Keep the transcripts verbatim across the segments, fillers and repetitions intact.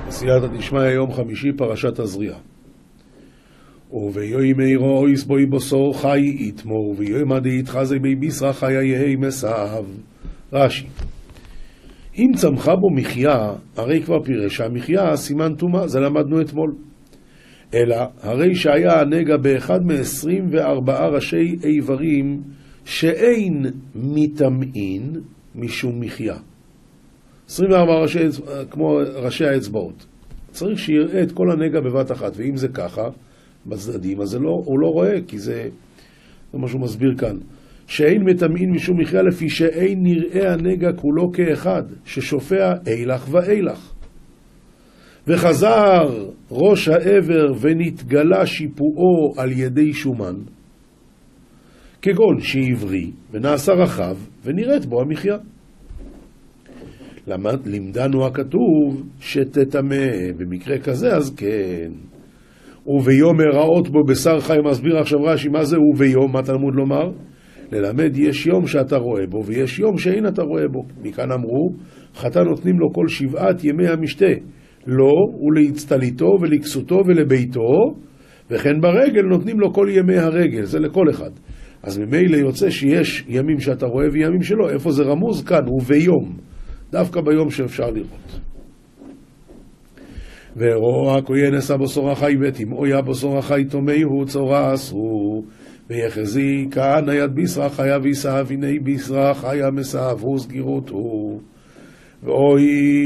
סייעתא דשמיא, יום חמישי, פרשת תזריע. וביום מאירו יסבוי בוסור חי יתמו, וביום עדי יתחזי בי בישרה חיה יהי מסעב. רש"י, אם צמחה בו מחיה, הרי כבר פירשה מחיה, סימן טומאה, זה למדנו אתמול. אלא, הרי שהיה הנגע באחד מ-עשרים וארבעה ראשי איברים, שאין מתאמין משום מחיה. עשרים וארבעה ראשי, כמו ראשי האצבעות. צריך שיראה את כל הנגע בבת אחת, ואם זה ככה, בצדדים, אז לא, הוא לא רואה, כי זה, זה מה שהוא מסביר כאן. שאין מתאמין משום מחיה, לפי שאין נראה הנגע כולו כאחד, ששופע אילך ואילך. וחזר ראש העבר ונתגלה שיפועו על ידי שומן, כגון שעברי ונעשה רחב ונראית בו המחיה. למד, לימדנו הכתוב שתטמא, במקרה כזה אז כן. וביום הראות בו בשר חי, מסביר עכשיו רש"י מה זה וביום, מה תלמוד לומר? ללמד יש יום שאתה רואה בו ויש יום שאין אתה רואה בו. מכאן אמרו חתן נותנים לו כל שבעת ימי המשתה, לו ולהצטליתו ולכסותו ולביתו, וכן ברגל נותנים לו כל ימי הרגל, זה לכל אחד. אז ממילא יוצא שיש ימים שאתה רואה וימים שלא. איפה זה רמוז? כאן, וביום, דווקא ביום שאפשר לראות. ורואה הכהן נשא בוסור החי ותמאויה בוסור החי תומהו צורה אסרו, ויחזי כהנא יד בישרה חיה ויסהב, הנה בישרה חיה מסהבו סגירותו. ואוי,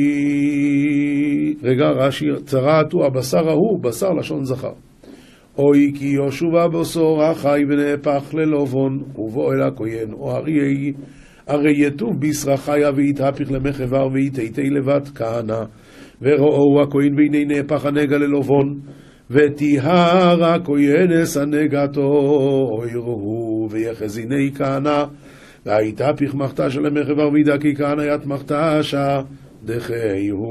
רגע רש"י, צרעתו הבשר ההוא, בשר לשון זכר. אוי כי ישובה בוסור החי ונהפך ללובון, ובוא אל הכהן, או הרי, הרי יטוב בישרה חיה ויתהפך למחבר ויתהי לבת כהנא, וראו הכהן והנה נהפך הנגע ללובון, ותיהר הכהנס הנגעתו, אוי ראו ויחזיני כהנא, והיתהפך מחתשה למחבר וידקי כהנא ית מחתשה דחיהו.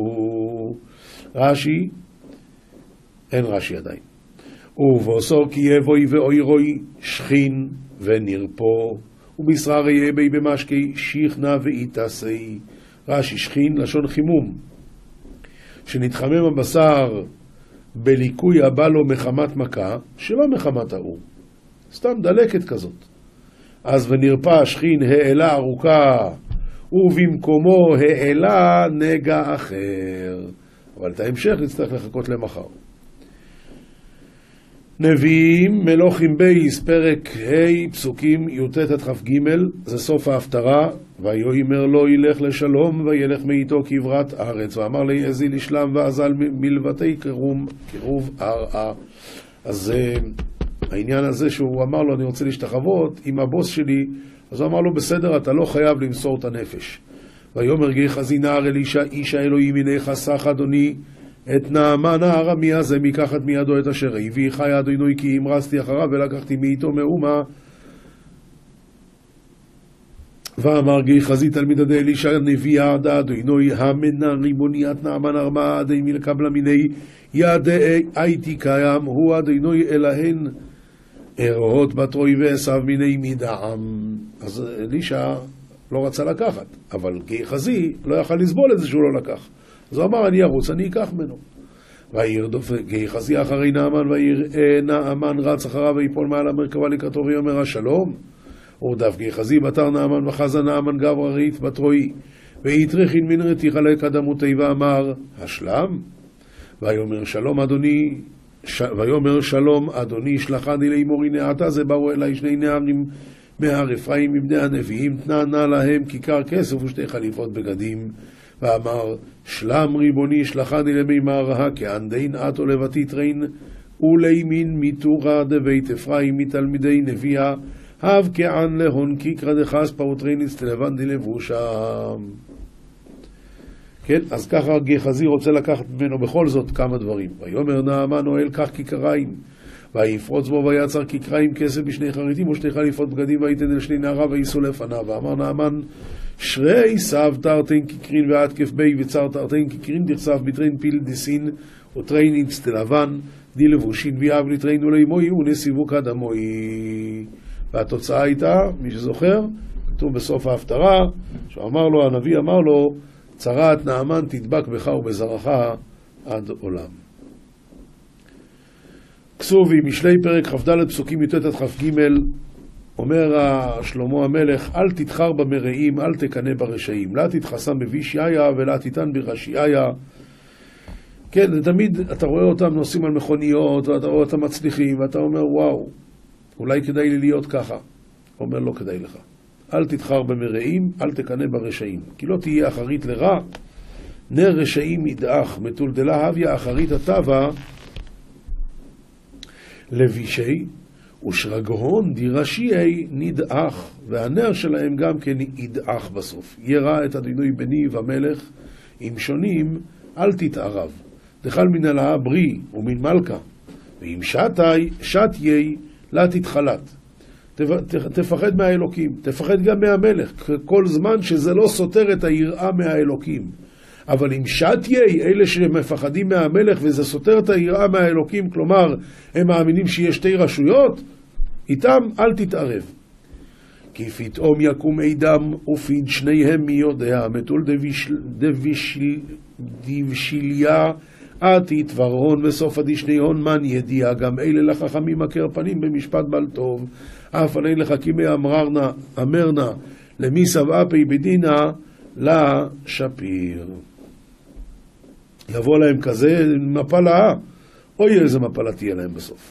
רש"י, אין רש"י עדיין. ובוסור כי יבוי ואוי רוי שכין ונרפו, ובשרה ריה בי במשקי שכנה ואיתסי. רש"י, שכין לשון חימום, שנתחמם הבשר בליקוי הבא לו מחמת מכה, שלא מחמת האור, סתם דלקת כזאת. אז ונרפא שכין העלה ארוכה, ובמקומו העלה נגע אחר. אבל את ההמשך נצטרך לחכות למחר. נביאים, מלוכים בייס, פרק ה' פסוקים י"ט עד כ"ג, זה סוף ההפטרה. ויאמר לו ילך לשלום וילך מאיתו כברת ארץ, ואמר לי אזי לשלם ואזל מלבתי קרום קרוב ארעה. אז העניין הזה שהוא אמר לו אני רוצה להשתחוות עם הבוס שלי, אז הוא אמר לו בסדר, אתה לא חייב למסור את הנפש. ויאמר גיחזי נער אלישע איש האלוהים, הנה חסך אדוני את נעמן הארמי הזה מקחת מידו את אשר הביא חי אדוני, כי המרסתי אחריו ולקחתי מאיתו מאומה. ואמר גיחזי תלמיד עדי אלישע נביא עדה אדוני המנה ריבוניית נעמן ארמה עדי מלקבלה מיני ידי הייתי קיים הוא אדוני אלהן ארהות בתרוי ועשיו מיני מדעם. אז אלישע לא רצה לקחת, אבל גיחזי לא יכל לסבול את זה שהוא לא לקח, אז הוא אמר אני ארוץ, אני אקח ממנו. וירדוף גיחזי אחרי נעמן, ויראה נעמן רץ אחריו ויפול מעל המרכבה לקראתו ויאמר השלום. ורדף גיחזי בתר נעמן וחזה נעמן גברא רית בתרועי, ויתרכין מן רתיך לקדמותי ואמר השלם. ויאמר שלום אדוני, ש... ויאמר שלום אדוני שלחני לאמור הנה עתה זה באו אליי שני נערים מהר אפרים מבני הנביאים, תנה נא להם כיכר כסף ושתי חליפות בגדים. ואמר שלם ריבוני שלחני למימר הכענדין עתו לבתית רין ולימין מתורה דבית אפרים מתלמידי נביאה הב כען להון כיכר דחס פאוטרין אצטלבן דלבושם. כן, אז ככה גיחזי רוצה לקחת ממנו בכל זאת כמה דברים. ויאמר נעמן אוהל קח כיכריים, ויפרוץ בו ויצר כיכריים כסף בשני חריטים ושתי חליפות בגדים, ויתן אל שני נעריו וייסעו לפניו. ואמר נעמן שרי סב תרתין כיכרין ועתקף בי וצר תרתין כיכרין דכסף בתרין פיל דסין וטרין אצטלבן דלבושין ויאב לטרין ולאמוי ונסיבו קדמוי. והתוצאה הייתה, מי שזוכר, כתוב בסוף ההפטרה, שאמר לו, הנביא אמר לו, צרת נעמן תדבק בך ובזרעך עד עולם. כסובי, משלי פרק כ"ד פסוקים י"ט עד כ"ג, אומר שלמה המלך, אל תתחר במרעים, אל תקנא ברשעים, לא תתחסם בבישעיה ולא תיתן ברשעיה. כן, תמיד אתה רואה אותם נוסעים על מכוניות, ואתה רואה אותם מצליחים, ואתה אומר, וואו, אולי כדאי לי להיות ככה. הוא אומר, לא כדאי לך. אל תתחר במרעים, אל תקנא ברשעים. כי לא תהיה אחרית לרע, נר רשעים ידעך, מתולדלה הביה אחרית הטבע, לבישי, ושרגהון דירשיי נדעך, והנר שלהם גם כן ידעך בסוף. ירא את אדינוי בני ומלך, אם שונים, אל תתערב. דחל מן הלאה ברי ומן מלכה, ואם שתי, שתיי, לא תתחלת. תפחד מהאלוקים, תפחד גם מהמלך, כל זמן שזה לא סותר את היראה מהאלוקים. אבל אם שתיי, אלה שמפחדים מהמלך וזה סותר את היראה מהאלוקים, כלומר, הם מאמינים שיש שתי רשויות, איתם אל תתערב. כי פתאום יקום אידם ופיד שניהם מי יודע, מתול דבשיליה עתי תברון וסוף הדשניון מן ידיעה, גם אלה לחכמים מכר פנים במשפט בל טוב, אף עלי לחכימי אמרנה, אמרנה, למי סבעה פי בדינה לשפיר. יבוא להם כזה מפלה, אוי איזה מפלה תהיה להם בסוף.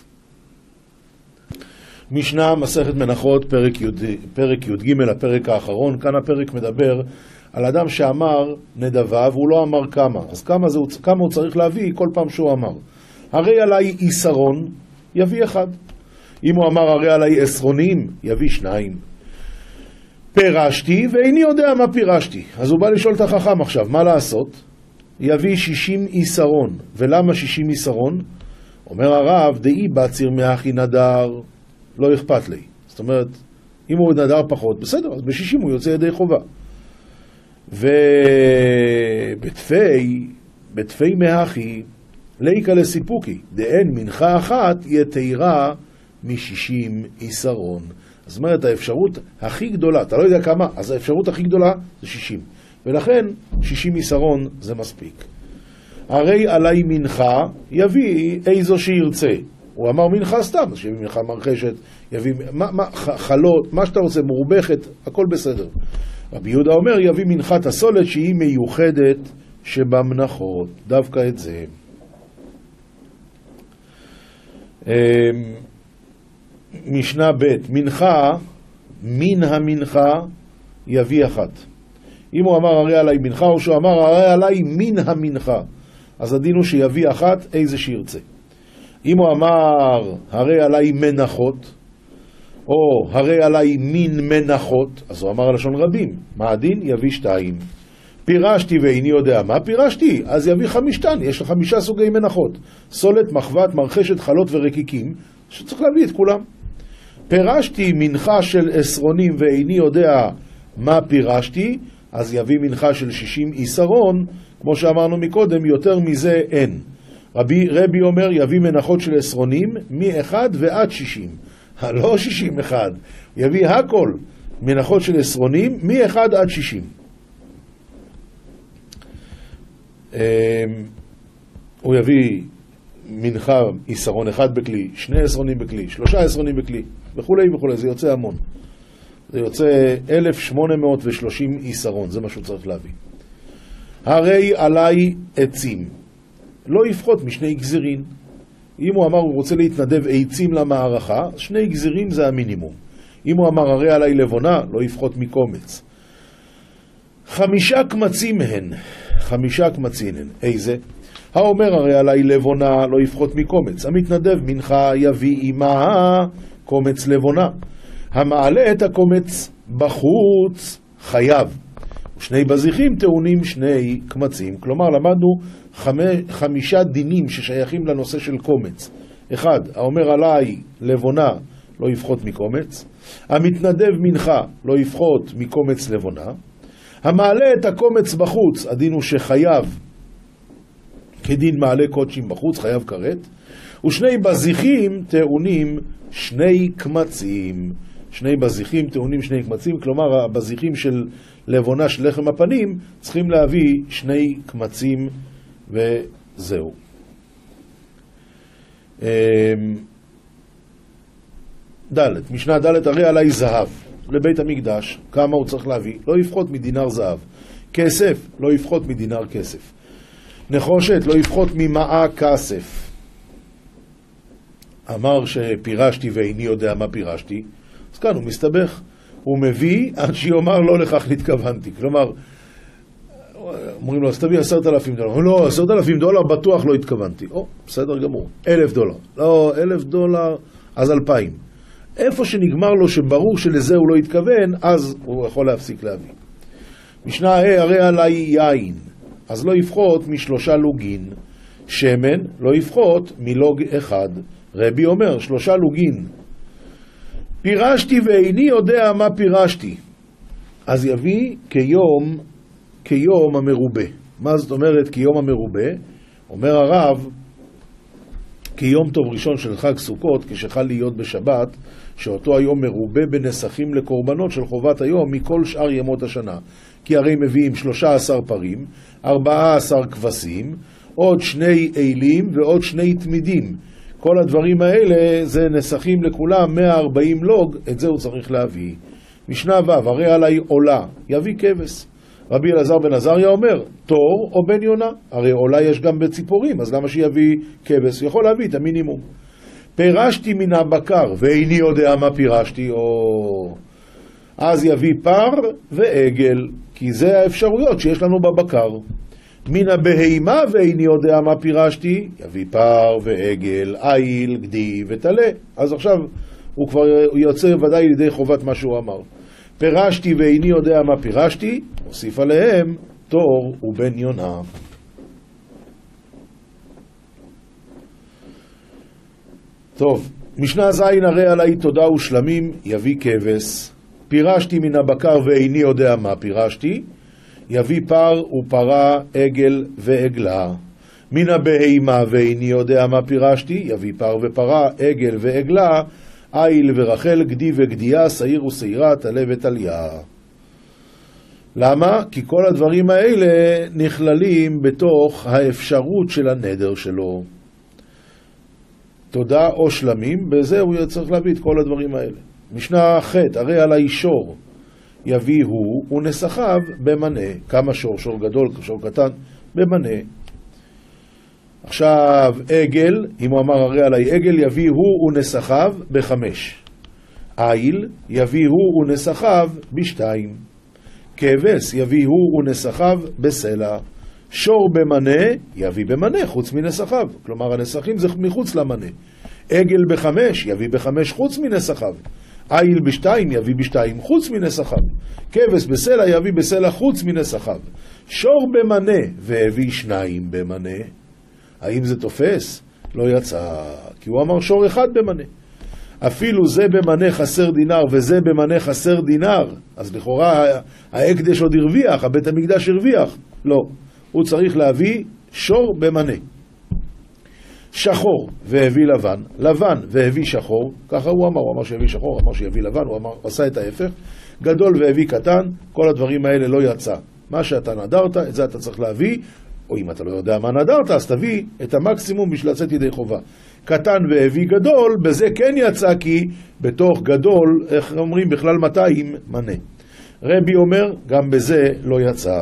משנה מסכת מנחות פרק י' פרק י"ג, הפרק האחרון. כאן הפרק מדבר על אדם שאמר נדבה והוא לא אמר כמה. אז כמה, זה, כמה הוא צריך להביא כל פעם שהוא אמר. הרי עליי עשרון, יביא אחד. אם הוא אמר הרי עליי עשרונים, יביא שניים. פירשתי ואיני יודע מה פירשתי. אז הוא בא לשאול את החכם עכשיו, מה לעשות? יביא שישים עשרון. ולמה שישים עשרון? אומר הרב, דאי בציר מאחי נדר, לא אכפת לי. זאת אומרת, אם הוא נדר פחות, בסדר, אז ב-שישים הוא יוצא ידי חובה. ובתפי, בתפי מאחי, ליקה לסיפוקי, דאין מנחה אחת יתירה מ-שישים עשרון. זאת אומרת, האפשרות הכי גדולה, אתה לא יודע כמה, אז האפשרות הכי גדולה זה שישים. ולכן, שישים עשרון זה מספיק. הרי עליי מנחה יביא איזו שירצה. הוא אמר מנחה סתם, אז שיביא מנחה מרחשת, יביא מה, מה, חלות, מה שאתה רוצה, מורבכת, הכל בסדר. רבי יהודה אומר, יביא מנחת הסולת שהיא מיוחדת שבמנחות, דווקא את זה. משנה ב', מנחה, מן המנחה יביא אחת. אם הוא אמר הרי עליי מנחה, או שהוא אמר הרי עליי מן המנחה, אז הדין הוא שיביא אחת איזה שירצה. אם הוא אמר הרי עליי מנחות, או הרי עליי מין מנחות, אז הוא אמר לשון רבים. מה הדין? יביא שתיים. פירשתי ואיני יודע מה פירשתי, אז יביא חמישתן. יש לו חמישה סוגי מנחות. סולת, מחבת, מרחשת, חלות ורקיקים, שצריך להביא את כולם. פירשתי מנחה של עשרונים ואיני יודע מה פירשתי, אז יביא מנחה של שישים עשרון, כמו שאמרנו מקודם, יותר מזה אין. רבי, רבי אומר יביא מנחות של עשרונים מ-אחד ועד שישים. לא שישים אחד, יביא הכל מנחות של עשרונים מ-אחד עד שישים. הוא יביא מנחה עשרון אחד בכלי, שני עשרונים בכלי, שלושה עשרונים בכלי, וכולי וכולי, זה יוצא המון. זה יוצא אלף שמונה מאות ושלושים עשרון, זה מה שהוא צריך להביא. הרי עליי עצים, לא יפחות משני גזירין. אם הוא אמר הוא רוצה להתנדב עצים למערכה, שני גזירים זה המינימום. אם הוא אמר הרי עליי לבונה, לא יפחות מקומץ. חמישה קמצים הן, חמישה קמצים הן. איזה? האומר הרי עליי לבונה, לא יפחות מקומץ. המתנדב מנחה יביא עמה קומץ לבונה. המעלה את הקומץ בחוץ חייב. שני בזיחים טעונים שני קמצים. כלומר, למדנו חמי, חמישה דינים ששייכים לנושא של קומץ. אחד, האומר עליי לבונה לא יפחות מקומץ. המתנדב מנחה לא יפחות מקומץ לבונה. המעלה את הקומץ בחוץ, הדין הוא שחייב כדין מעלה קודשים בחוץ, חייב כרת. ושני בזיחים טעונים שני קמצים. שני בזיחים טעונים שני קמצים, כלומר הבזיחים של לבונה של לחם הפנים צריכים להביא שני קמצים, זהו. ד', משנה ד', הרי עלי זהב לבית המקדש, כמה הוא צריך להביא? לא יפחות מדינר זהב. כסף, לא יפחות מדינר כסף. נחושת, לא יפחות ממאה כסף. אמר שפירשתי ואיני יודע מה פירשתי, אז כאן הוא מסתבך. הוא מביא עד שיאמר לא לכך נתכוונתי. כלומר, אומרים לו, אז תביא עשרת אלפים דולר. לא, עשרת אלפים דולר בטוח לא התכוונתי. או, בסדר גמור. אלף דולר. לא, אלף דולר, אז אלפיים. איפה שנגמר לו שברור שלזה הוא לא התכוון, אז הוא יכול להפסיק להביא. משנה ה' הרי עלי יין, אז לא יפחות משלושה לוגין. שמן, לא יפחות מלוג אחד. רבי אומר, שלושה לוגין. פירשתי ואיני יודע מה פירשתי. אז יביא כיום, כיום המרובה. מה זאת אומרת כיום המרובה? אומר הרב, כיום טוב ראשון של חג סוכות, כשחל להיות בשבת, שאותו היום מרובה בנסחים לקורבנות של חובת היום מכל שאר ימות השנה. כי הרי מביאים שלושה עשר פרים, ארבעה עשר כבשים, עוד שני אילים ועוד שני תמידים. כל הדברים האלה זה נסחים לכולם מאה וארבעים לוג, את זה הוא צריך להביא. משנה ו' הרי עלי עולה, יביא כבש. רבי אלעזר בן עזריה אומר, תור או בן יונה, הרי עולה יש גם בציפורים, אז למה שיביא כבש? יכול להביא את המינימום. פירשתי מן הבקר ואיני יודע מה פירשתי, או... אז יביא פר ועגל, כי זה האפשרויות שיש לנו בבקר. מן הבהימה ואיני יודע מה פירשתי, יביא פר ועגל, איל, גדי ותלה. אז עכשיו הוא כבר יוצא ודאי לידי חובת מה שהוא אמר. פירשתי ואיני יודע מה פירשתי, הוסיף עליהם תור ובן יונה. טוב, משנה זין הרי עלי תודה ושלמים, יביא כבש. פירשתי מן הבקר ואיני יודע מה פירשתי, יביא פר ופרה, עגל ועגלה. מן הבהימה ואיני יודע מה פירשתי, יביא פר ופרה, עגל ועגלה, איל ורחל, גדי וגדיה, שעיר ושעירה, תלה ותליה. למה? כי כל הדברים האלה נכללים בתוך האפשרות של הנדר שלו. תודה או שלמים, בזה הוא צריך להביא את כל הדברים האלה. משנה ח' הרי על האישור יביא הוא ונסחיו במנה. כמה שור? שור גדול, שור קטן, במנה. עכשיו עגל, אם הוא אמר הרי עלי עגל, יביא הוא ונסחיו בחמש. איל יביא הוא ונסחיו בשתיים. כבש יביא הוא ונסחיו בסלע. שור במנה יביא במנה חוץ מנסחיו, כלומר הנסחים זה מחוץ למנה. עגל בחמש יביא בחמש חוץ מנסחיו. איל בשתיים יביא בשתיים חוץ מנסחיו. כבש בסלע יביא בסלע חוץ מנסחיו. שור במנה והביא שניים במנה. האם זה תופס? לא יצא, כי הוא אמר שור אחד במנה. אפילו זה במנה חסר דינר וזה במנה חסר דינר, אז לכאורה ההקדש עוד הרוויח, הבית המקדש הרוויח. לא, הוא צריך להביא שור במנה. שחור והביא לבן, לבן והביא שחור, ככה הוא אמר, הוא אמר שיביא שחור, אמר שיביא לבן, הוא אמר, עשה את ההפך. גדול והביא קטן, כל הדברים האלה לא יצא. מה שאתה נדרת, את זה אתה צריך להביא, או אם אתה לא יודע מה נדרת, אז תביא את המקסימום בשביל לצאת ידי חובה. קטן והביא גדול, בזה כן יצא, כי בתוך גדול, איך אומרים, בכלל מאתיים מנה. רבי אומר, גם בזה לא יצא.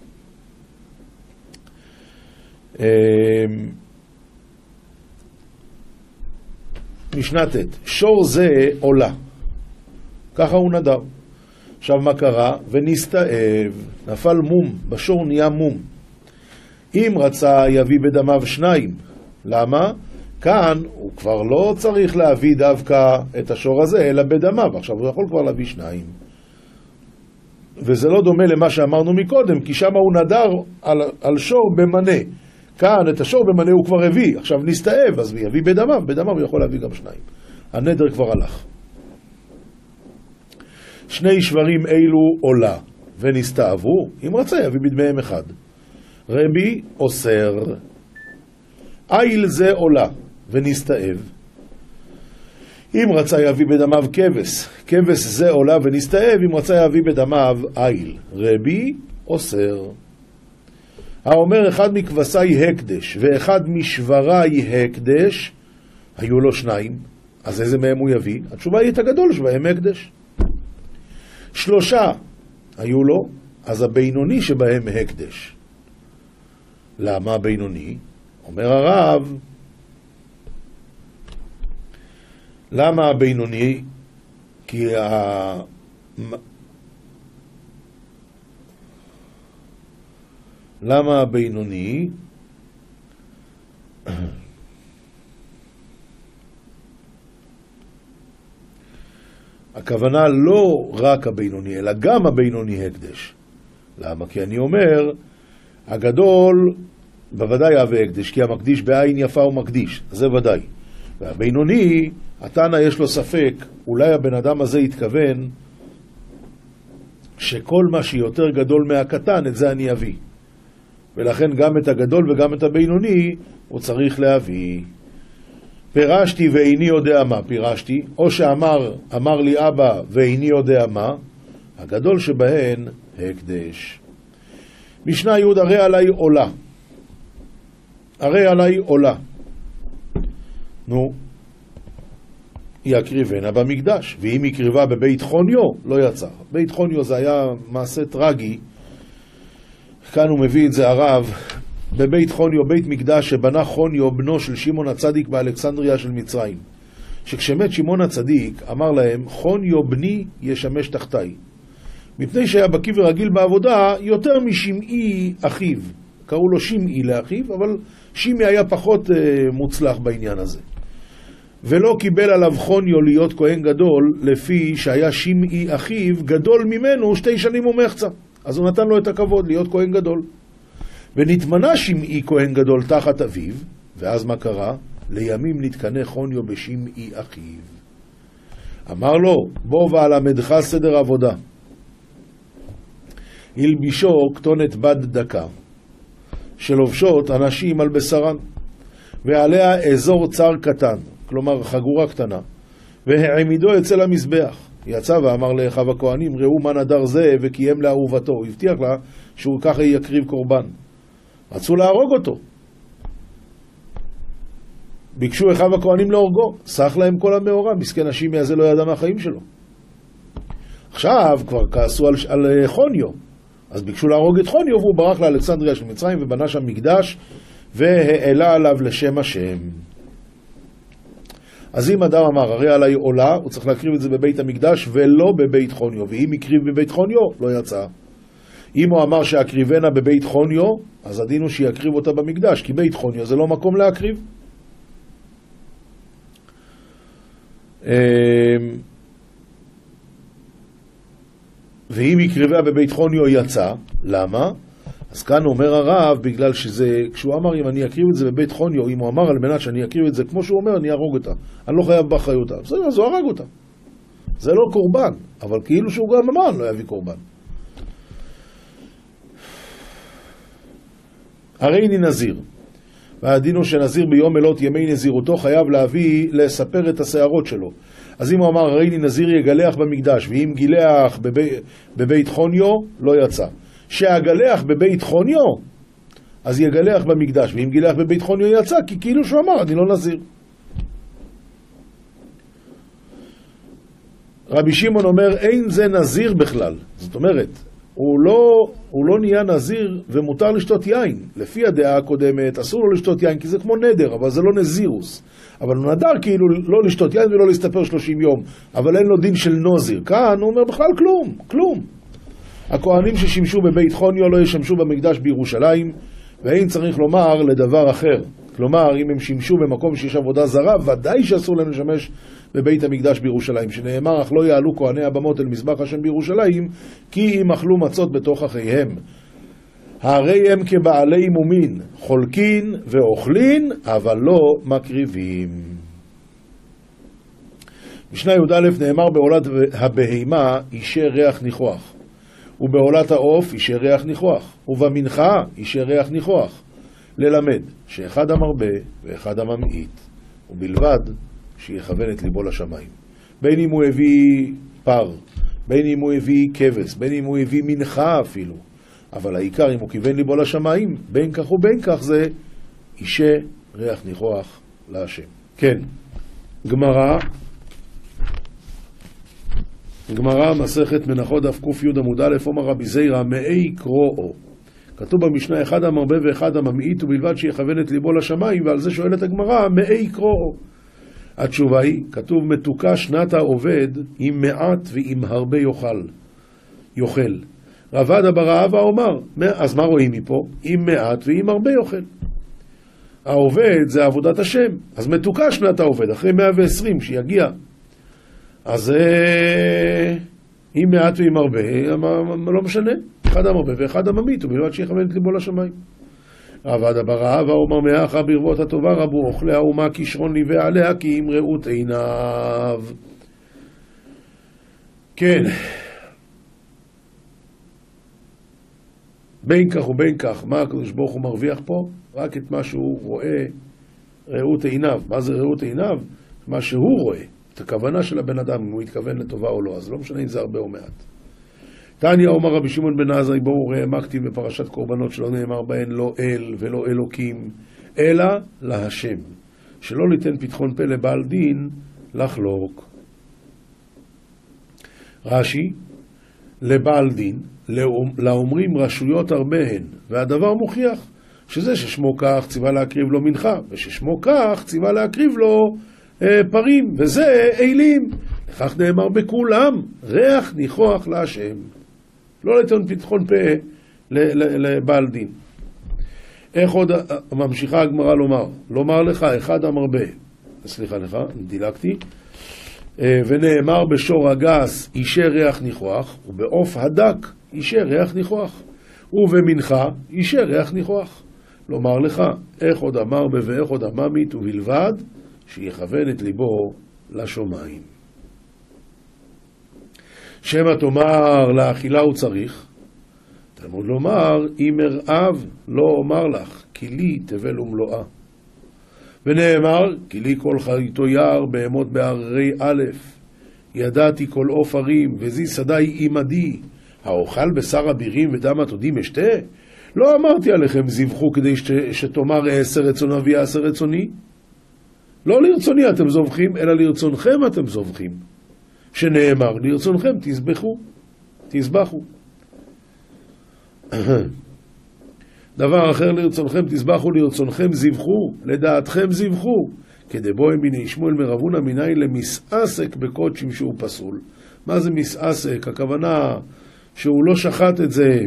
משנה ט' שור זה עולה, ככה הוא נדר. עכשיו מה קרה? ונסתאב, נפל מום, בשור נהיה מום. אם רצה יביא בדמיו שניים. למה? כאן הוא כבר לא צריך להביא דווקא את השור הזה, אלא בדמיו. עכשיו הוא יכול כבר להביא שניים. וזה לא דומה למה שאמרנו מקודם, כי שם הוא נדר על, על שור במנה. כאן את השור במנה הוא כבר הביא, עכשיו נסתאב, אז הוא יביא בדמיו, בדמיו הוא יכול להביא גם שניים. הנדר כבר הלך. שני שברים אילו עולה ונסתאבו, אם רצה יביא בדמיהם אחד. רבי אוסר. איל זה עולה ונסתאב. אם רצה יביא בדמיו כבש, כבש זה עולה ונסתאב, אם רצה יביא בדמיו איל. רבי אוסר. האומר אחד מכבשי הקדש ואחד משברי הקדש, היו לו שניים, אז איזה מהם הוא יביא? התשובה היא את הגדול שבהם הקדש. שלושה היו לו, אז הבינוני שבהם הקדש. למה הבינוני? אומר הרב, למה הבינוני? כי ה... למה הבינוני? הכוונה לא רק הבינוני, אלא גם הבינוני הקדש. למה? כי אני אומר, הגדול בוודאי יהווה הקדש, כי המקדיש בעין יפה הוא מקדיש, זה ודאי. והבינוני, התנא יש לו ספק, אולי הבן אדם הזה התכוון שכל מה שיותר גדול מהקטן, את זה אני אביא. ולכן גם את הגדול וגם את הבינוני הוא צריך להביא. פירשתי ואיני יודע מה פירשתי, או שאמר, אמר לי אבא ואיני יודע מה, הגדול שבהן הקדש. משנה י' הרי עלי עולה. הרי עלי עולה. נו, היא הקריבנה במקדש, ואם היא קריבה בבית חוניו, לא יצא. בית חוניו זה היה מעשה טרגי, כאן הוא מביא את זה הרב, בבית חוניו, בית מקדש שבנה חוניו, בנו של שמעון הצדיק באלכסנדריה של מצרים. שכשמת שמעון הצדיק, אמר להם, חוניו בני ישמש תחתיי. מפני שהיה בקיא ורגיל בעבודה, יותר משמעי אחיו. קראו לו שמעי לאחיו, אבל שמעי היה פחות uh, מוצלח בעניין הזה. ולא קיבל עליו חוניו להיות כהן גדול, לפי שהיה שמעי אחיו גדול ממנו שתי שנים ומחצה. אז הוא נתן לו את הכבוד להיות כהן גדול. ונתמנה שמעי כהן גדול תחת אביו, ואז מה קרה? לימים נתקנה חוניו בשמעי אחיו. אמר לו, בוא ואלמדך סדר עבודה. הלבישו כתונת בד דקה, שלובשות אנשים על בשרן, ועליה אזור צר קטן, כלומר חגורה קטנה, והעמידו אצל המזבח. יצא ואמר לאחיו הכהנים, ראו מה נדר זה וקיים לאהובתו. הוא הבטיח לה שהוא ככה יקריב קורבן. רצו להרוג אותו. ביקשו אחיו הכהנים להורגו. סח להם כל המאורע, מסכן השימי הזה לא ידע מהחיים שלו. עכשיו כבר כעסו על, על חוניו. אז ביקשו להרוג את חוניו, והוא ברח לאלכסנדריה של מצרים ובנה שם מקדש והעלה עליו לשם השם. אז אם אדם אמר, הרי עלי עולה, הוא צריך להקריב את זה בבית המקדש ולא בבית חוניו. ואם יקריב בבית חוניו, לא יצא. אם הוא אמר שהקריבנה בבית חוניו, אז הדין הוא שיקריב אותה במקדש, כי בית חוניו זה לא מקום להקריב. ואם יקריבה בבית חוניו יצא, למה? אז כאן אומר הרב, בגלל שזה, כשהוא אמר אם אני אקריב את זה בבית חוניו, אם הוא אמר על מנת שאני אקריב את זה כמו שהוא אומר, אני ארוג אותה. אני לא חייב באחריותה. בסדר, אז הוא הרג אותה. זה לא קורבן, אבל כאילו שהוא גם אמר, לא יביא קורבן. הרי אני נזיר. והדין הוא שנזיר ביום מלות ימי נזירותו חייב להביא, לספר את השערות שלו. אז אם הוא אמר, הרי אני נזיר יגלח במקדש, ואם גילח בבי, בבית חוניו, לא יצא. שהגלח בבית חוניו, אז יגלח במקדש, ואם גילח בבית חוניו יצא, כי כאילו שהוא אמר, אני לא נזיר. רבי שמעון אומר, אין זה נזיר בכלל. זאת אומרת, הוא לא, הוא לא נהיה נזיר ומותר לשתות יין. לפי הדעה הקודמת, אסור לו לשתות יין, כי זה כמו נדר, אבל זה לא נזירוס. אבל הוא נדר כאילו לא לשתות יין ולא להסתפר שלושים יום, אבל אין לו דין של נוזיר. כאן הוא אומר בכלל כלום, כלום. הכהנים ששימשו בבית חוניו לא ישמשו במקדש בירושלים, ואין צריך לומר לדבר אחר. כלומר, אם הם שימשו במקום שיש עבודה זרה, ודאי שאסור להם לשמש בבית המקדש בירושלים, שנאמר, אך לא יעלו כהני הבמות אל מזבח השם בירושלים, כי אם אכלו מצות בתוך אחיהם. הרי הם כבעלי מומין, חולקין ואוכלין, אבל לא מקריבים. משנה י"א נאמר, בעולת הבהימה אישר ריח ניחוח, ובעולת העוף אישר ריח ניחוח, ובמנחה אישר ריח ניחוח. ללמד שאחד המרבה ואחד הממעיט, ובלבד שיכוון את ליבו לשמיים. בין אם הוא הביא פר, בין אם הוא הביא כבש, בין אם הוא הביא מנחה אפילו, אבל העיקר אם הוא כיוון ליבו לשמיים, בין כך ובין כך זה אישה ריח ניחוח להשם. כן, גמרא, גמרא מסכת מנחות דף ק"י עמוד א', אומר רבי זיירא מאי קרואו. כתוב במשנה אחד המרבה ואחד הממעיט ובלבד שיכוון את ליבו לשמיים, ועל זה שואלת הגמרא מאי קרואו. התשובה היא, כתוב מתוקה שנת העובד עם מעט ועם הרבה יאכל. יאכל. רבד בר אבא אומר, אז מה רואים מפה? עם מעט ועם הרבה יאכל. העובד זה עבודת השם, אז מתוקה שנת העובד, אחרי מאה ועשרים שיגיע. אז עם מעט ועם הרבה, לא משנה, אחד המרבה ואחד הממעיט, ובלבד שיכוון את ליבו לשמיים. רבד בר אבא אומר מאחה ברבות הטובה רבו אוכלי האומה כישרון ליבה עליה כי אם ראות עיניו. כן, בין כך ובין כך, מה הקדוש ברוך הוא מרוויח פה? רק את מה שהוא רואה, ראות עיניו. מה זה ראות עיניו? מה שהוא רואה, את הכוונה של הבן אדם, אם הוא יתכוון לטובה או לא, אז לא משנה אם זה הרבה או מעט. תניא אומר רבי שמעון בן עזאי, בואו ראה מה כתיב בפרשת קורבנות שלא נאמר בהן לא אל ולא אלוקים, אלא להשם, שלא ליתן פתחון פה לבעל דין לחלוק. רש"י, לבעל דין, לאומרים רשויות הרבה הן, והדבר מוכיח שזה ששמו כך ציווה להקריב לו מנחה, וששמו כך ציווה להקריב לו אה, פרים, וזה אילים. לכך נאמר בכולם, ריח ניחוח להשם. לא ליתן פתחון פה לבעל דין. איך עוד ממשיכה הגמרא לומר? לומר לך, אחד המרבה, סליחה לך, דילגתי, ונאמר בשור הגס אישה ריח ניחוח, ובעוף הדק אישה ריח ניחוח, ובמנחה אישה ריח ניחוח. לומר לך, איך עוד אמר ואיך עוד הממית, ובלבד שיכוון את ליבו לשמיים. שמא תאמר לאכילה הוא צריך, תלמוד לומר, אם ארעב לא אומר לך, כי לי תבל ומלואה. ונאמר, כי לי כל חייתו יער בהמות בהררי א', ידעתי כל עוף הרים, וזי שדי עמדי, האוכל בשר אבירים ודם עתודים אשתה? לא אמרתי עליכם זבחו כדי שתאמר אעשה רצונה ויעשה רצוני? לא לרצוני אתם זובחים, אלא לרצונכם אתם זובחים. שנאמר, לרצונכם תזבחו, תזבחו. דבר אחר, לרצונכם תזבחו, לרצונכם זבחו, לדעתכם זבחו, כדי בו הם הנה שמואל מרבונה מניין למסעסק בקודשים שהוא פסול. מה זה מסעסק? הכוונה שהוא לא שחט את זה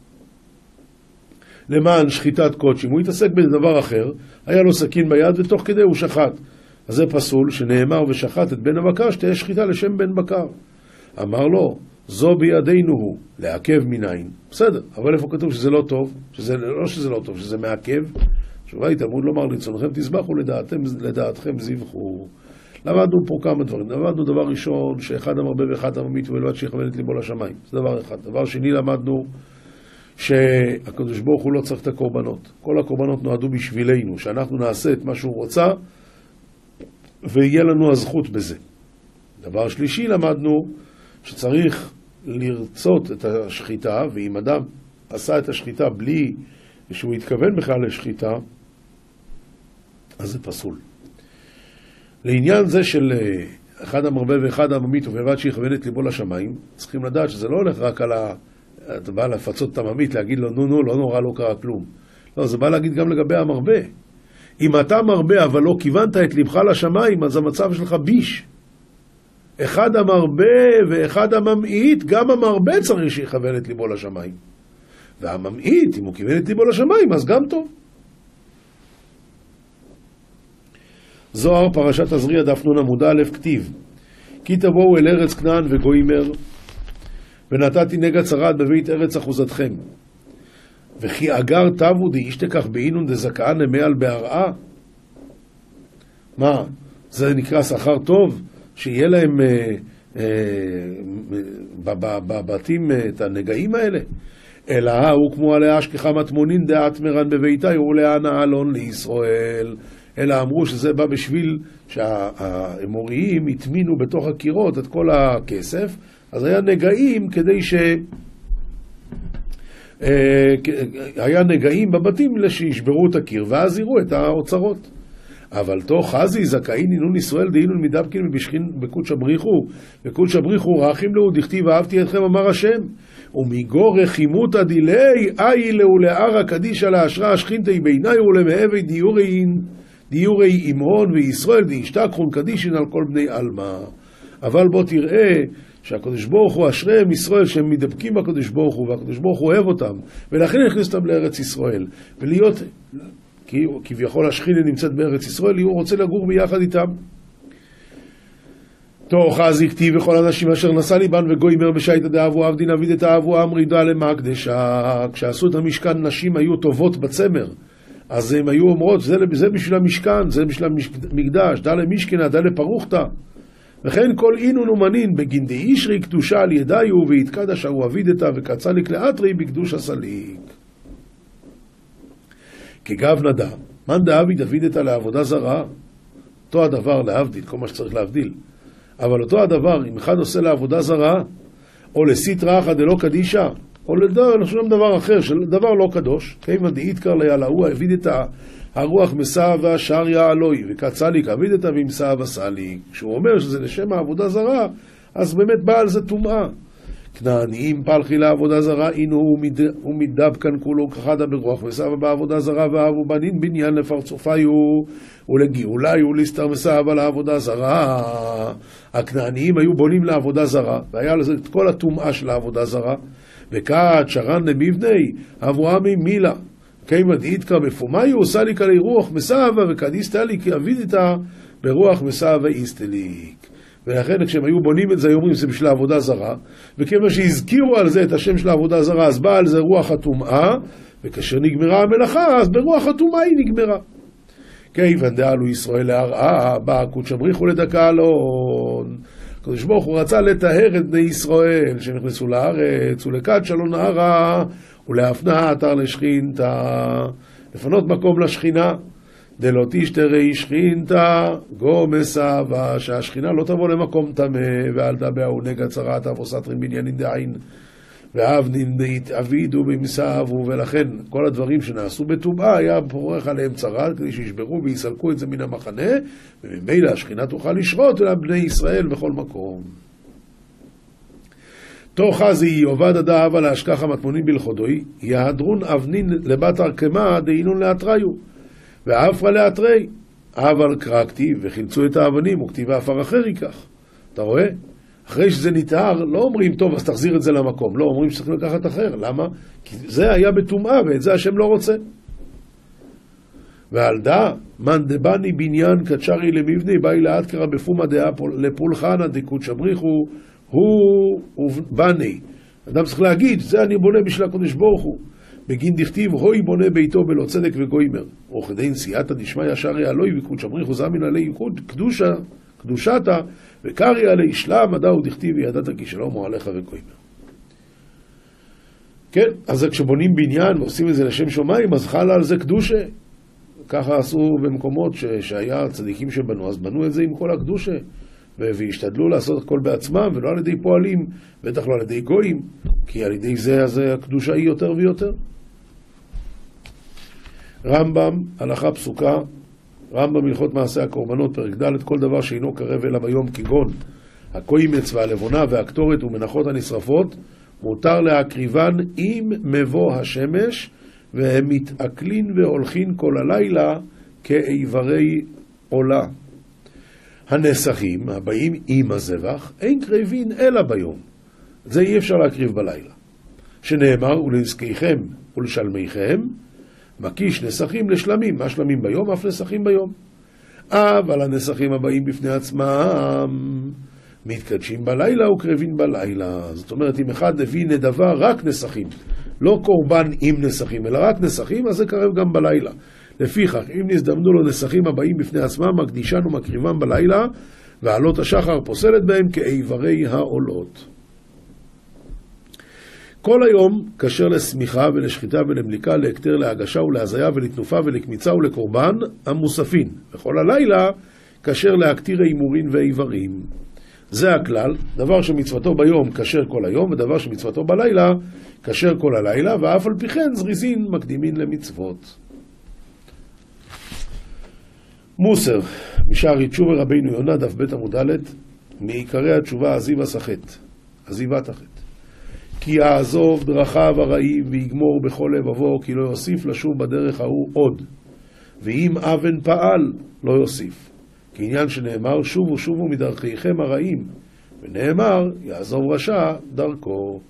למען שחיטת קודשים, הוא התעסק בדבר אחר, היה לו סכין ביד ותוך כדי הוא שחט. אז זה פסול שנאמר ושחט את בן הבקר שתהיה שחיטה לשם בן בקר. אמר לו, זו בידינו הוא, לעכב מניין. בסדר, אבל איפה כתוב שזה לא טוב? שזה, לא שזה לא טוב, שזה מעכב. תשובה היא, תלמוד לומר לרצונכם תזבחו, לדעתם, לדעתכם זבחו. למדנו פה כמה דברים. למדנו דבר ראשון, שאחד המרבה ואחד הממית ובלבד שיכוון את ליבו לשמיים. זה דבר אחד. דבר שני, למדנו שהקדוש ברוך הוא לא צריך את הקורבנות. כל הקורבנות נועדו בשבילנו, שאנחנו נעשה את מה שהוא רוצה, ויהיה לנו הזכות בזה. דבר שלישי, למדנו שצריך לרצות את השחיטה, ואם אדם עשה את השחיטה בלי שהוא התכוון בכלל לשחיטה, אז זה פסול. לעניין זה של אחד המרבה ואחד הממית ובלבד שיכוון את ליבו לשמיים, צריכים לדעת שזה לא הולך רק על ה... אתה בא לפצות את הממית, להגיד לו נו נו, לא נורא, לא קרה כלום. לא, זה בא להגיד גם לגבי המרבה. אם אתה מרבה אבל לא כיוונת את ליבך לשמיים, אז המצב שלך ביש. אחד המרבה ואחד הממעיט, גם המרבה צריך שיכוון את ליבו לשמיים. והממעיט, אם הוא כיוון את ליבו לשמיים, אז גם טוב. זוהר פרשת תזריע דף נון עמוד א' כתיב, כי תבואו אל ארץ כנען וגוימר, ונתתי נגע צרד בבית ארץ אחוזתכם. וכי אגר תבו די ישתכח באינון דזכאה נמל בהרעה? מה, זה נקרא שכר טוב? שיהיה להם אה, אה, בבתים אה, את הנגעים האלה? אלא הוא כמו עליה אשכחה מטמונין דעת מרן בביתה, הוא לענה אלון לישראל. אלא אמרו שזה בא בשביל שהאמוריים התמינו בתוך הקירות את כל הכסף, אז היה נגעים כדי ש... היה נגעים בבתים שישברו את הקיר, ואז יראו את האוצרות. אבל תוך חזי זכאין אינון ישראל דאינון מדבקין ובשכין בקודש הבריחו, וקודש הבריחו רחים לו דכתיב אהבתי אתכם אמר השם, ומגור רחימותא דילי אי לו לערא קדישא לאשרא שכינתי בעיני ולמהבי דיורין דיורי אימהון וישראל וישתכחון קדישין על כל בני אלמה. אבל בוא תראה שהקדוש ברוך הוא אשריהם ישראל שהם מדבקים בקדוש ברוך הוא, והקדוש ברוך הוא אוהב אותם, ולכן הכניס אותם לארץ ישראל, ולהיות, כי כביכול השכינה נמצאת בארץ ישראל, הוא רוצה לגור ביחד איתם. תוך אז הכתיב וכל אנשים אשר נשא ליבן וגוימר בשייטא דאבו עבדין אביד את האבו אמרידה למקדשה. כשעשו את המשכן נשים היו טובות בצמר, אז הם היו אומרות זה, זה בשביל המשכן, זה בשביל המקדש, דה למשכנה, דה לפרוכתא. וכן כל אינון ומנין בגין דאישרי קדושה על ידיו והתקדש הוא אבידתה וקצליק לאתרי בקדוש הסליק. כגב נדע, מן דאביד אבידתה לעבודה זרה, אותו הדבר להבדיל, כל מה שצריך להבדיל. אבל אותו הדבר, אם אחד עושה לעבודה זרה, או לסטרא אחא דלא קדישא, או לשום דבר אחר, של דבר לא קדוש, כיוון דאיתקר ליעלהו אבידתה הרוח מסע והשריה אלוהי, וקצליק אבידתה ומסע וסליק. כשהוא אומר שזה לשם העבודה זרה, אז באמת בא על זה טומאה. כנעניים פלחי לעבודה זרה, אינו הוא מדבקן כולו כחדה ברוח מסע בעבודה זרה, ואהבו בנין בניין לפרצופיו, ולגאולי ולסתר מסע לעבודה זרה. הכנעניים היו בונים לעבודה זרה, והיה לזה את כל הטומאה של העבודה זרה, וכת שרן למבני, אברהמי מילה. כיוון דאיתקר בפומיו עושה לי כלי רוח מסעבה וקדיסתא לי כי אבידתה ברוח מסעבה איסטליק. ולכן כשהם היו בונים את זה, היו אומרים זה בשביל העבודה זרה, וכיוון שהזכירו על זה את השם של העבודה זרה, אז באה על זה רוח הטומאה, וכאשר נגמרה המלאכה, אז ברוח הטומאה היא נגמרה. כיוון דעלו ישראל להרעה, בא קודש הבריחו לדקה אלון. הקדוש ברוך הוא רצה לטהר את בני ישראל שנכנסו לארץ, ולקדשא לא נהרה, ולהפנה אתר לשכינתא, לפנות מקום לשכינה, דלא תשתרי שכינתא גומסה, שהשכינה לא תבוא למקום טמא, ואל תבעו נגע צרת אבו סתרים בניינין דעין, ואבנין דהתאבידו במסעבו. ולכן כל הדברים שנעשו בטומאה היה פורח עליהם צרה, כדי שישברו ויסלקו את זה מן המחנה, וממילא השכינה תוכל לשרות אל בני ישראל בכל מקום. תוך חזי עובד הדאבה להשכח המטמונים בלכודוי, יהדרון אבנין לבת ארכמה דאינון לאתריו, ואפרה לאתרי, אבל קרקתי וחילצו את האבנים, וכתיב אפר אחר ייקח. אתה רואה? אחרי שזה נטהר, לא אומרים, טוב, אז תחזיר את זה למקום. לא, אומרים שצריכים לקחת אחר. למה? כי זה היה בטומאה, ואת זה השם לא רוצה. ועל דא, מן דבני בניין קדשרי למבני, באי לאתקרא בפומא דאה לפולחנא דקודש הבריחו, הוא ובני. אדם צריך להגיד, זה אני בונה בשביל הקדוש ברוך הוא. בגין דכתיב, הוי בונה ביתו בלא צדק וגוימר. וכדי סייעתא דשמיא שריה אלוהי וקודש הבריחו זמין עלי קדושה, קדושתה, וקריא עלי שלם הדאו דכתיב וידעת כי שלום הוא עליך וגוימר. כן, אז כשבונים בניין ועושים את זה לשם שמיים, אז חלה על זה קדושה. ככה עשו במקומות ש... שהיה צדיקים שבנו, אז בנו את זה עם כל הקדושה. והשתדלו לעשות הכל בעצמם, ולא על ידי פועלים, בטח לא על ידי גויים, כי על ידי זה, אז הקדושה היא יותר ויותר. רמב"ם, הלכה פסוקה, רמב"ם הלכות מעשה הקורבנות, פרק ד', כל דבר שאינו קרב אלא ביום כגון הקוימץ והלבונה והקטורת ומנחות הנשרפות, מותר להקריבן עם מבוא השמש, והם מתעכלין והולכין כל הלילה כאיברי עולה. הנסחים הבאים עם הזבח אין קריבין אלא ביום. זה אי אפשר להקריב בלילה. שנאמר, ולנזקיכם ולשלמיכם, מקיש נסחים לשלמים. מה שלמים ביום? אף נסחים ביום. אבל הנסחים הבאים בפני עצמם, מתקדשים בלילה וקריבין בלילה. זאת אומרת, אם אחד הביא נדבה, רק נסחים. לא קורבן עם נסחים, אלא רק נסחים, אז זה קרב גם בלילה. לפיכך, אם נזדמנו לו נסחים הבאים בפני עצמם, מקדישן ומקריבם בלילה, ועלות השחר פוסלת בהם כאיברי העולות. כל היום כשר לשמיכה ולשחיטה ולמליקה, להקטר, להגשה ולהזיה ולתנופה ולקמיצה ולקורבן המוספין. וכל הלילה כשר להקטיר אימורין ואיברים. זה הכלל, דבר שמצוותו ביום כשר כל היום, ודבר שמצוותו בלילה כשר כל הלילה, ואף על פי כן זריזין מקדימין למצוות. מוסר, משערי תשובה רבינו יונה, דף בית עמוד ד', מעיקרי התשובה עזיב הסחט, עזיבת החט. כי יעזוב דרכיו הרעים ויגמור בכל לבבו, כי לא יוסיף לשוב בדרך ההוא עוד. ואם אבן פעל, לא יוסיף. כעניין שנאמר, שובו שובו מדרכיכם הרעים, ונאמר, יעזוב רשע דרכו.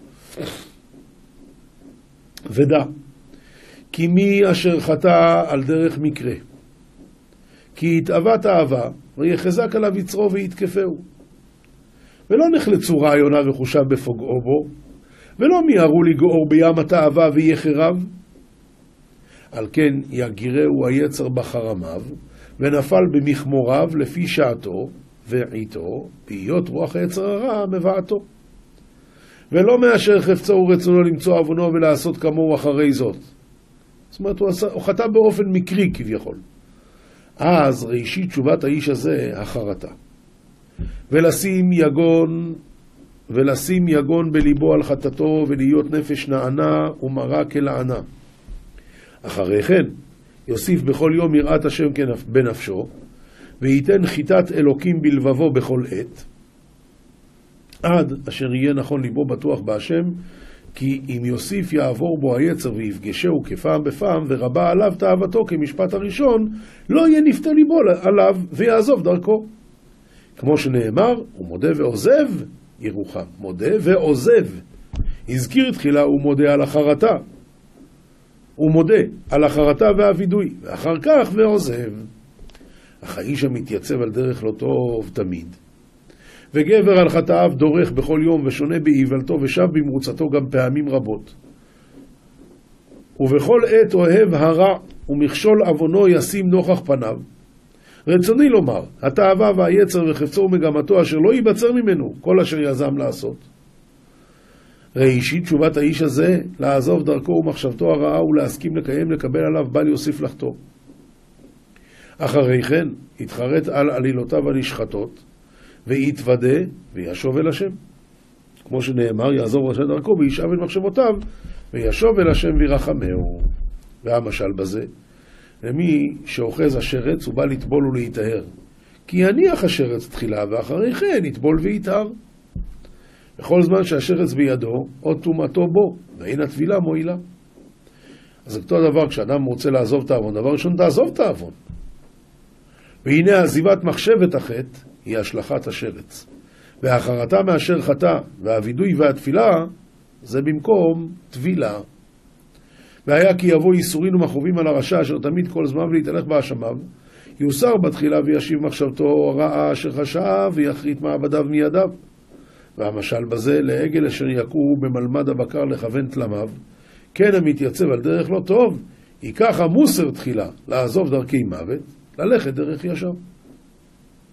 ודע, כי מי אשר חטא על דרך מקרה, כי התאווה תאווה, ויחזק עליו יצרו ויתקפהו. ולא נחלצו רעיונה וחושב בפוגעו בו, ולא מיהרו לגעור בים התאווה ויחרב. על כן יגירהו היצר בחרמיו, ונפל במכמוריו לפי שעתו ועיתו, בהיות רוח היצר הרע מבעתו. ולא מאשר חפצו ורצונו למצוא עוונו ולעשות כמוהו אחרי זאת. זאת אומרת, הוא, עשה, הוא חטא באופן מקרי כביכול. אז ראשית תשובת האיש הזה החרטה. ולשים יגון, ולשים יגון בליבו על חטאתו, ולהיות נפש נענה ומרה כלענה. אחרי כן, יוסיף בכל יום יראת השם בנפשו, וייתן חיטת אלוקים בלבבו בכל עת, עד אשר יהיה נכון ליבו בטוח בהשם, כי אם יוסיף יעבור בו היצר ויפגשהו כפעם בפעם, ורבה עליו תאוותו כמשפט הראשון, לא יהיה נפתה ליבו עליו ויעזוב דרכו. כמו שנאמר, הוא מודה ועוזב ירוחם. מודה ועוזב. הזכיר תחילה, הוא מודה על החרטה. הוא מודה על החרטה והווידוי, ואחר כך ועוזב. אך האיש המתייצב על דרך לא טוב תמיד, וגבר על חטאיו דורך בכל יום ושונה באיוולתו ושב במרוצתו גם פעמים רבות. ובכל עת אוהב הרע ומכשול עוונו ישים נוכח פניו. רצוני לומר, התאווה והיצר וחפצו ומגמתו אשר לא ייבצר ממנו כל אשר יזם לעשות. ראשית תשובת האיש הזה לעזוב דרכו ומחשבתו הרעה ולהסכים לקיים לקבל עליו בל יוסיף לחטוא. אחרי כן יתחרט על עלילותיו הנשחטות ויתוודה וישוב אל השם. כמו שנאמר, יעזוב רשע דרכו וישאב אל מחשבותיו וישוב אל השם וירחמהו. והמשל בזה, למי שאוחז השרץ הוא בא לטבול ולהיטהר, כי יניח השרץ תחילה ואחרי כן יטבול ויטהר. בכל זמן שהשרץ בידו עוד טומאתו בו, ואין הטבילה מועילה. אז אותו הדבר, כשאדם רוצה לעזוב את העוון, דבר ראשון תעזוב את העוון. והנה עזיבת מחשבת החטא היא השלכת השרץ, והחרטה מאשר חטא והווידוי והתפילה זה במקום טבילה. והיה כי יבוא ייסורים ומכאובים על הרשע אשר תמיד כל זמן ולהתהלך באשמיו, יוסר בתחילה וישיב מחשבתו הרעה אשר חשב ויחריט מעבדיו מידיו. והמשל בזה, לעגל אשר יקורו במלמד הבקר לכוון תלמיו, כן המתייצב על דרך לא טוב, ייקח המוסר תחילה לעזוב דרכי מוות, ללכת דרך ישר.